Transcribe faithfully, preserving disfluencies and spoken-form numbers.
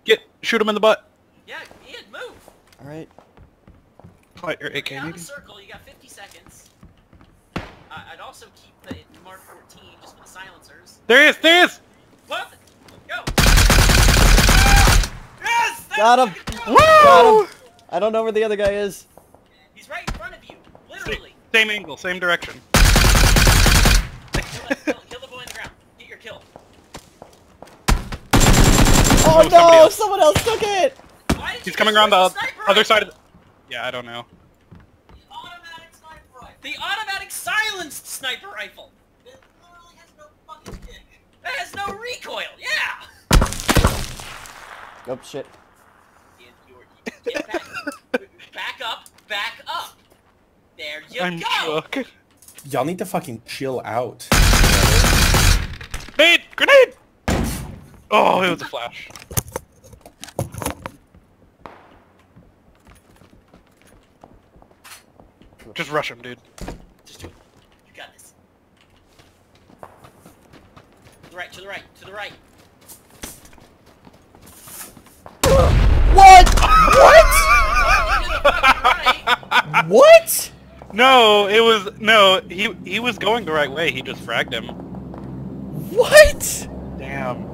Get, shoot him in the butt. Yeah, Ian, move. All right. Fight your A K Down maybe. the circle, you got fifty seconds. Uh, I'd also keep the Mark fourteen just for the silencers. There he is, there he is! What? Go! Yes! Got him. Woo! Got him. I don't know where the other guy is. He's right in front of you, literally. Same angle, same direction. Kill, it, kill, kill the boy in the ground. Get your kill. Oh No, somebody no! else. Someone else took it. Why did He's you coming just around the use sniper other rifle? side of the... Yeah, I don't know. The automatic sniper rifle. The automatic silenced sniper rifle. It literally has no fucking kick. It has no recoil. Yeah. Oh shit. Ian, you're, get back. Back up. Back up. There you I'm go. shook. Y'all need to fucking chill out. Grenade! Grenade! Oh, it was a flash. Just rush him, dude. Just do it. You got this. To the right. To the right. To the right. What? Right. What? No, it was... No, he he was going the right way. He just fragged him. What? Damn.